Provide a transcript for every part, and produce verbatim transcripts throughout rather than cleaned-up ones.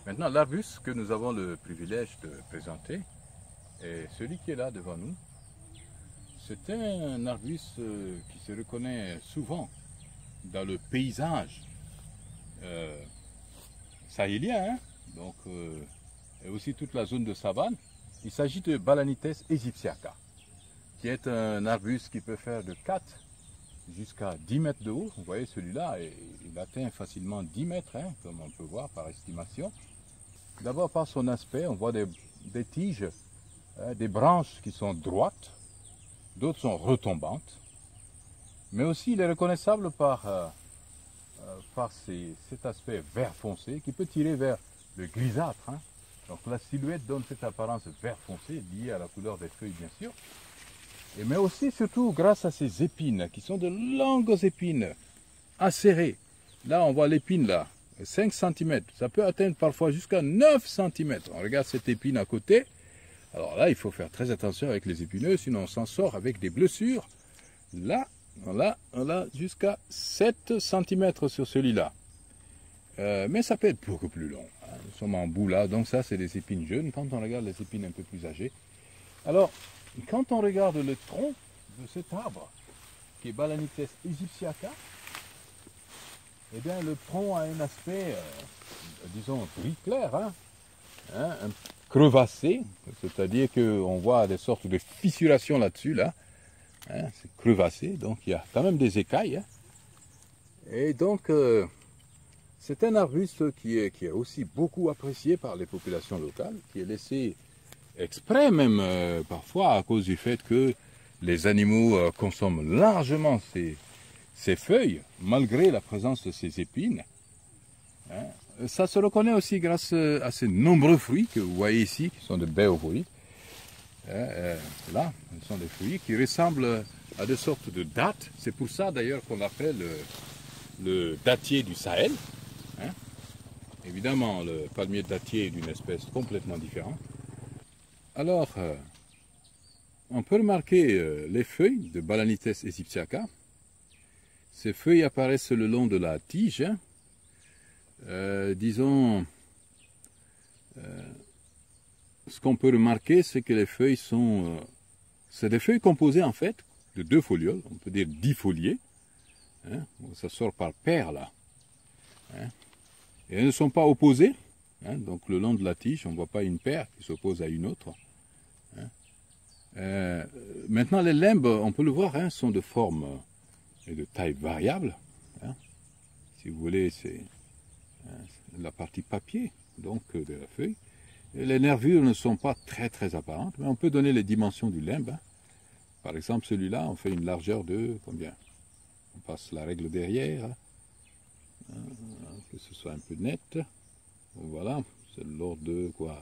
Maintenant, l'arbuste que nous avons le privilège de présenter est celui qui est là devant nous. C'est un arbuste qui se reconnaît souvent dans le paysage euh, sahélien, hein, donc, euh, et aussi toute la zone de savane. Il s'agit de Balanites egyptiaca, qui est un arbuste qui peut faire de quatre jusqu'à dix mètres de haut. Vous voyez celui-là, il atteint facilement dix mètres, hein, comme on peut voir par estimation. D'abord par son aspect, on voit des, des tiges, hein, des branches qui sont droites, d'autres sont retombantes. Mais aussi il est reconnaissable par, euh, euh, par ses, cet aspect vert foncé qui peut tirer vers le grisâtre. Hein. Donc la silhouette donne cette apparence vert foncé liée à la couleur des feuilles bien sûr. Et mais aussi surtout grâce à ces épines qui sont de longues épines acérées. Là on voit l'épine là, cinq centimètres, ça peut atteindre parfois jusqu'à neuf centimètres. On regarde cette épine à côté. Alors là il faut faire très attention avec les épineux, sinon on s'en sort avec des blessures. Là, on a, on a jusqu'à sept centimètres sur celui-là. Euh, mais ça peut être beaucoup plus long. Hein. Nous sommes en bout là, donc ça c'est des épines jeunes. Quand on regarde les épines un peu plus âgées. Alors, quand on regarde le tronc de cet arbre, qui est Balanites egyptiaca, eh bien le tronc a un aspect, euh, disons, gris clair, hein, hein, un crevassé, c'est-à-dire qu'on voit des sortes de fissurations là-dessus, là. Hein, c'est crevassé, donc il y a quand même des écailles. Hein. Et donc, euh, c'est un arbuste qui est, qui est aussi beaucoup apprécié par les populations locales, qui est laissé exprès même euh, parfois à cause du fait que les animaux euh, consomment largement ces, ces feuilles, malgré la présence de ces épines. Hein. Ça se reconnaît aussi grâce à ces nombreux fruits que vous voyez ici, qui sont de baies ovoïdes. Euh, là, ce sont des fruits qui ressemblent à des sortes de dattes. C'est pour ça d'ailleurs qu'on l'appelle le, le dattier du Sahel. Hein. Évidemment, le palmier dattier est d'une espèce complètement différente. Alors, euh, on peut remarquer euh, les feuilles de Balanites egyptiaca. Ces feuilles apparaissent le long de la tige. Hein. Euh, disons... Euh, Ce qu'on peut remarquer, c'est que les feuilles sont... Euh, c'est des feuilles composées en fait de deux folioles, on peut dire dix foliés. Hein, ça sort par paire là. Hein, et elles ne sont pas opposées. Hein, donc le long de la tige, on ne voit pas une paire qui s'oppose à une autre. Hein. Euh, maintenant les limbes, on peut le voir, hein, sont de forme et de taille variable. Hein. Si vous voulez, c'est hein, la partie papier donc de la feuille. Les nervures ne sont pas très très apparentes, mais on peut donner les dimensions du limbe. Hein. Par exemple, celui-là, on fait une largeur de combien? On passe la règle derrière, hein, que ce soit un peu net. Voilà, c'est de l'ordre de quoi?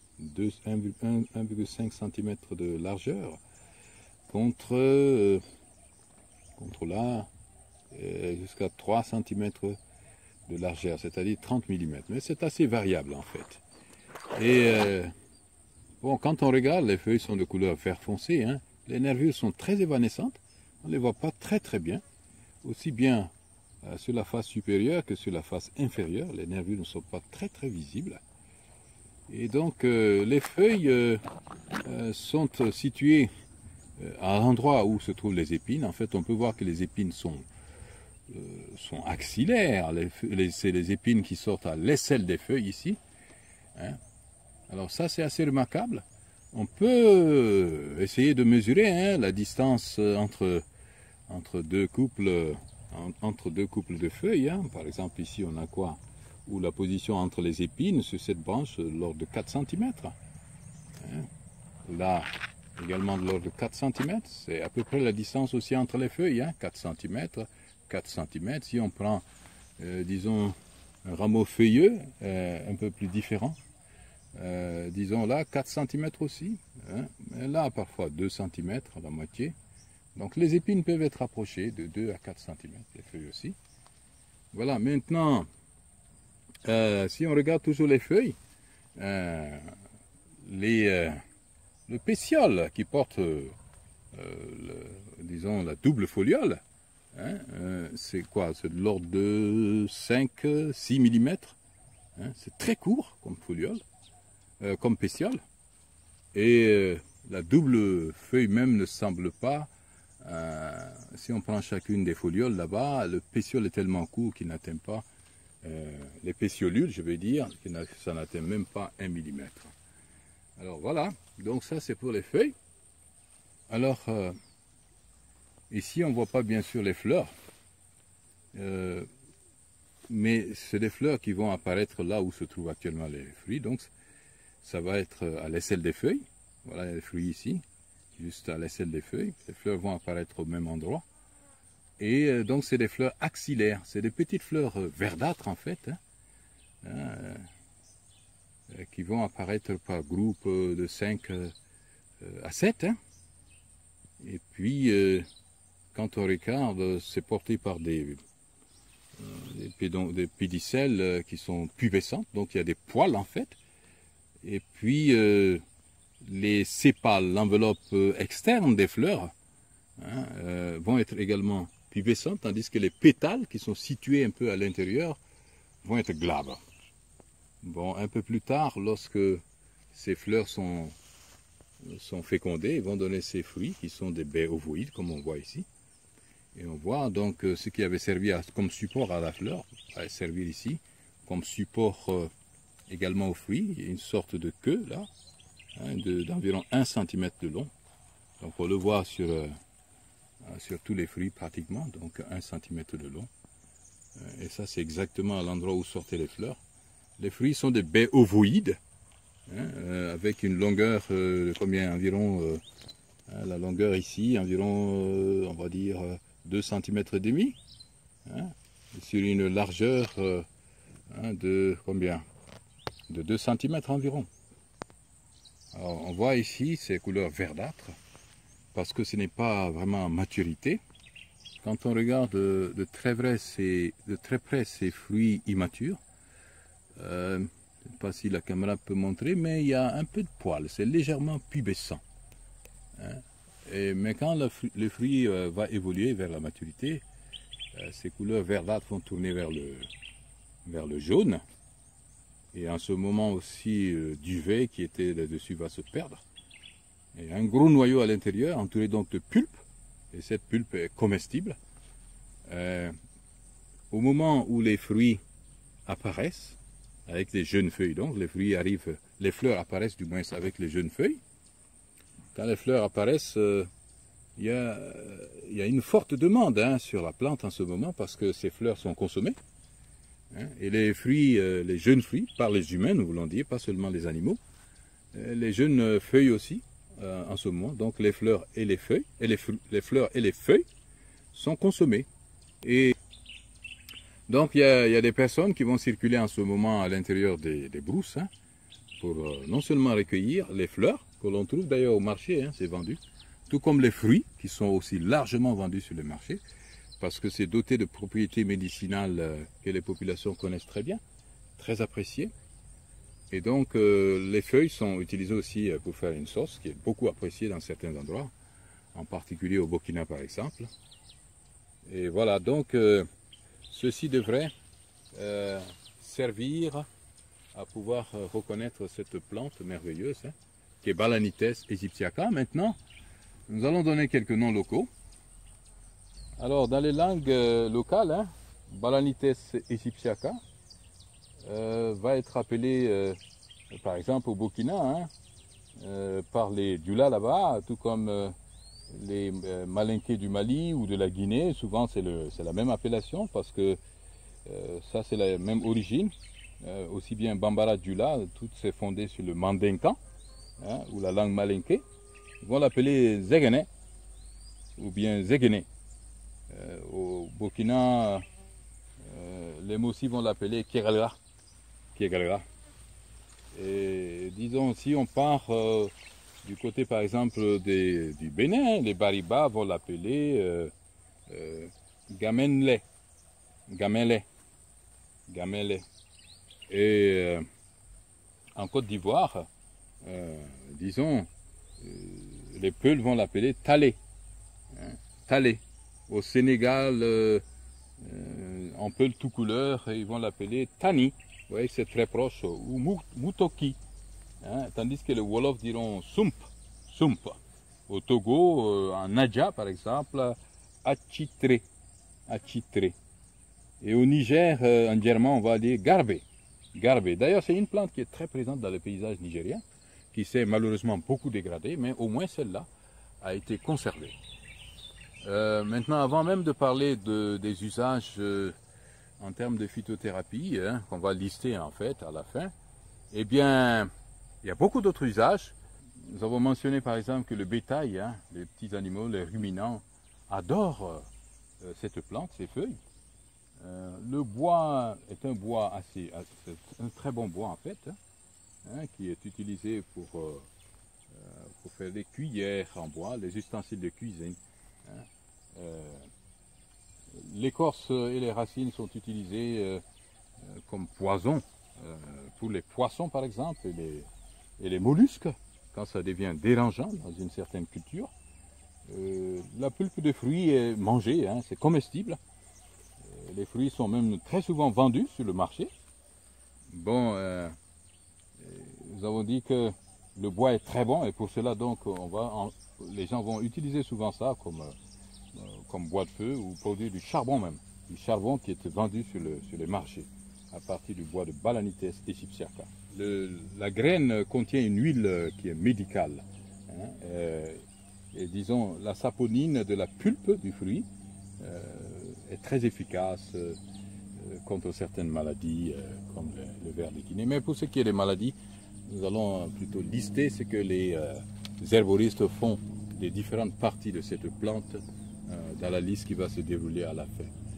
un virgule cinq centimètres de largeur contre, euh, contre là, euh, jusqu'à trois centimètres de largeur, c'est-à-dire trente millimètres. Mais c'est assez variable en fait. Et euh, bon, quand on regarde, les feuilles sont de couleur vert foncé, hein. Les nervures sont très évanescentes, on ne les voit pas très très bien, aussi bien euh, sur la face supérieure que sur la face inférieure, les nervures ne sont pas très très visibles. Et donc euh, les feuilles euh, euh, sont situées euh, à l'endroit où se trouvent les épines. En fait, on peut voir que les épines sont, euh, sont axillaires, les, les, c'est les épines qui sortent à l'aisselle des feuilles ici. Hein. Alors ça c'est assez remarquable. On peut essayer de mesurer hein, la distance entre, entre, deux couples, entre deux couples de feuilles. Hein. Par exemple ici on a quoi? Ou la position entre les épines sur cette branche de l'ordre de quatre centimètres. Hein. Là également de l'ordre de quatre centimètres. C'est à peu près la distance aussi entre les feuilles. Hein. quatre centimètres, quatre centimètres. Si on prend euh, disons un rameau feuilleux euh, un peu plus différent. Euh, disons là quatre centimètres aussi, hein, mais là parfois deux centimètres à la moitié. Donc les épines peuvent être approchées de deux à quatre centimètres, les feuilles aussi. Voilà, maintenant, euh, si on regarde toujours les feuilles, euh, les, euh, le pétiole qui porte, euh, le, disons, la double foliole, hein, euh, c'est quoi? C'est de l'ordre de cinq à six millimètres. Hein, c'est très court comme foliole, euh, comme pétiole. Et euh, la double feuille même ne semble pas, euh, si on prend chacune des folioles là-bas, le pétiole est tellement court qu'il n'atteint pas, euh, les pétiolules, je veux dire, que ça n'atteint même pas un millimètre. Alors voilà, donc ça c'est pour les feuilles. Alors, euh, ici on ne voit pas bien sûr les fleurs, euh, mais c'est des fleurs qui vont apparaître là où se trouvent actuellement les fruits. Donc ça va être à l'aisselle des feuilles. Voilà les fruits ici, juste à l'aisselle des feuilles. Les fleurs vont apparaître au même endroit. Et euh, donc c'est des fleurs axillaires. C'est des petites fleurs euh, verdâtres en fait, hein, euh, euh, qui vont apparaître par groupe euh, de cinq euh, à sept. Hein. Et puis, euh, quand on regarde, c'est porté par des, euh, des, pédon, des pédicelles euh, qui sont pubescentes, donc il y a des poils en fait. Et puis, euh, les sépales, l'enveloppe euh, externe des fleurs, hein, euh, vont être également pubescentes, tandis que les pétales, qui sont situés un peu à l'intérieur, vont être glabres. Bon, un peu plus tard, lorsque ces fleurs sont sont fécondés, ils vont donner ces fruits qui sont des baies ovoïdes comme on voit ici. Et on voit donc euh, ce qui avait servi à, comme support à la fleur va servir ici comme support euh, également aux fruits. Il y a une sorte de queue là, hein, d'environ un centimètre de long. Donc on le voit sur, euh, sur tous les fruits pratiquement, donc un centimètre de long. Euh, et ça c'est exactement à l'endroit où sortaient les fleurs. Les fruits sont des baies ovoïdes. Hein, euh, avec une longueur euh, de combien environ euh, hein, la longueur ici environ euh, on va dire euh, deux centimètres et demi, hein, sur une largeur euh, hein, de combien de deux centimètres environ. Alors on voit ici ces couleurs verdâtres parce que ce n'est pas vraiment en maturité. Quand on regarde de, de, très, vrai, ces, de très près ces fruits immatures, euh, je ne sais pas si la caméra peut montrer, mais il y a un peu de poil, c'est légèrement pubescent. Hein. Et, mais quand le, le fruit euh, va évoluer vers la maturité, euh, ces couleurs verdâtres vont tourner vers le, vers le jaune. Et en ce moment aussi, euh, duvet qui était là-dessus va se perdre. Et un gros noyau à l'intérieur, entouré donc de pulpe, et cette pulpe est comestible. Euh, au moment où les fruits apparaissent, avec les jeunes feuilles, donc les fruits arrivent, les fleurs apparaissent du moins avec les jeunes feuilles. Quand les fleurs apparaissent, euh, il y a, il y a une forte demande hein, sur la plante en ce moment parce que ces fleurs sont consommées. Hein, et les fruits, euh, les jeunes fruits, par les humains, nous voulons dire, pas seulement les animaux, euh, les jeunes feuilles aussi euh, en ce moment. Donc les fleurs et les feuilles, et les, les fleurs et les feuilles sont consommées. Et donc il y, a, il y a des personnes qui vont circuler en ce moment à l'intérieur des, des brousses hein, pour euh, non seulement recueillir les fleurs, que l'on trouve d'ailleurs au marché, hein, c'est vendu, tout comme les fruits qui sont aussi largement vendus sur le marché, parce que c'est doté de propriétés médicinales euh, que les populations connaissent très bien, très appréciées. Et donc euh, les feuilles sont utilisées aussi pour faire une sauce qui est beaucoup appréciée dans certains endroits, en particulier au Burkina par exemple. Et voilà, donc euh, ceci devrait euh, servir à pouvoir euh, reconnaître cette plante merveilleuse, hein, qui est Balanites aegyptiaca. Maintenant, nous allons donner quelques noms locaux. Alors, dans les langues euh, locales, hein, Balanites aegyptiaca euh, va être appelé, euh, par exemple au Burkina, hein, euh, par les Dioula là-bas, tout comme euh, les euh, Malinqués du Mali ou de la Guinée. Souvent, c'est la même appellation parce que euh, ça, c'est la même origine. Euh, aussi bien Bambara Dioula, tout s'est fondé sur le mandinkan, hein, ou la langue malinké. Ils vont l'appeler Zegene ou bien Zegene. Euh, au Burkina, euh, les Moussi vont l'appeler Kégalra. Kégalra. Et disons, si on part euh, du côté par exemple des, du Bénin, les Bariba vont l'appeler euh, euh, Gamenle. Gamele. Gamele. Et euh, en Côte d'Ivoire, euh, disons, euh, les Peuls vont l'appeler Talé. Hein, Talé. Au Sénégal, euh, euh, en Peul tout couleur, ils vont l'appeler Tani. Vous voyez que c'est très proche, ou mou- mutoki, hein, tandis que les Wolofs diront sump, sump. Au Togo, euh, en Nadja par exemple, achitre, achitre. Et au Niger, euh, en germain, on va dire garbe, garbe. D'ailleurs, c'est une plante qui est très présente dans le paysage nigérien, qui s'est malheureusement beaucoup dégradée, mais au moins celle-là a été conservée. Euh, maintenant, avant même de parler de, des usages euh, en termes de phytothérapie, hein, qu'on va lister en fait à la fin, eh bien, il y a beaucoup d'autres usages. Nous avons mentionné par exemple que le bétail, hein, les petits animaux, les ruminants, adorent euh, cette plante, ces feuilles. Euh, le bois est un bois assez, assez un très bon bois en fait, hein, qui est utilisé pour, euh, pour faire des cuillères en bois, les ustensiles de cuisine. Hein. Euh, L'écorce et les racines sont utilisées euh, comme poison euh, pour les poissons par exemple et les, et les mollusques quand ça devient dérangeant dans une certaine culture. Euh, la pulpe de fruits est mangée, hein, c'est comestible. Euh, les fruits sont même très souvent vendus sur le marché. Bon, euh, nous avons dit que le bois est très bon et pour cela donc on va en, les gens vont utiliser souvent ça comme comme bois de feu ou produire du charbon même, du charbon qui est vendu sur, le, sur les marchés à partir du bois de Balanites aegyptiaca. Le, la graine contient une huile qui est médicale, hein, euh, et disons la saponine de la pulpe du fruit euh, est très efficace euh, contre certaines maladies euh, comme le, le ver de Guinée. Mais pour ce qui est des maladies, nous allons plutôt lister ce que les, euh, les herboristes font des différentes parties de cette plante dans la liste qui va se dérouler à la fin.